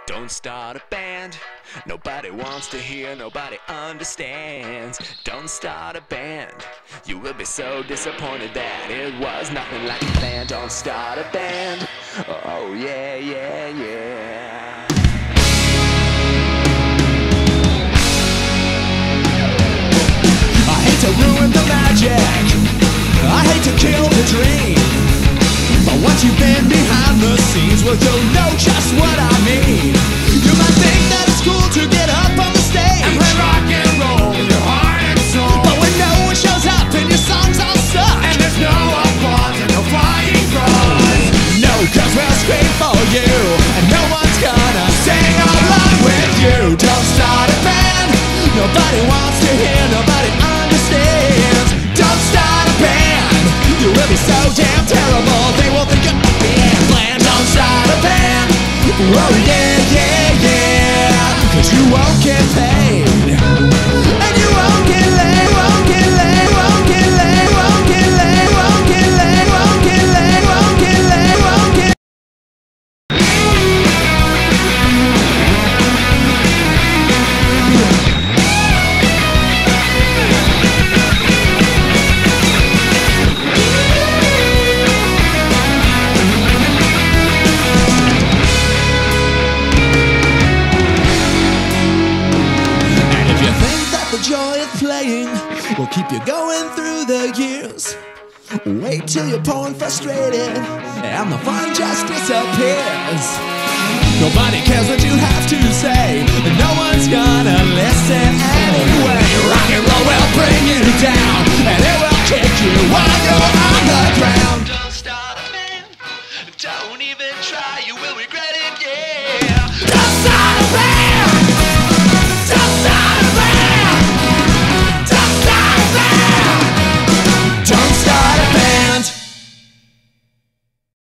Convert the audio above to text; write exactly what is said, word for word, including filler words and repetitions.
Don't start a band. Nobody wants to hear, nobody understands. Don't start a band. You will be so disappointed that it was nothing like you planned. Don't start a band. Oh yeah, yeah, yeah. I hate to ruin the magic, I hate to kill the dream, but once you've been behind the scenes, well, you'll know just what I mean. You might think that it's cool to get up on the stage and play rock and roll with your heart and soul, but when no one shows up and your songs all suck, and there's no applause and no flying crows, no, cause we'll scream for you, and no one's gonna sing along with you. Don't start a band. Nobody wants to hear, nobody understands. Don't start a band. You will be so damn terrible, they will think you're being bland. Don't start a band. Oh yeah, yeah, yeah. Cause you won't get paid, and you won't get laid, won't get laid, won't get laid, won't get laid, won't get laid, won't get laid, won't get laid, won't get. Joy of playing will keep you going through the years. Wait till you're poor and frustrated and the fun just disappears. Nobody cares what you have to say, and no one's gonna listen anyway. Rock and roll will bring you down, and it will kick you while you're on the ground.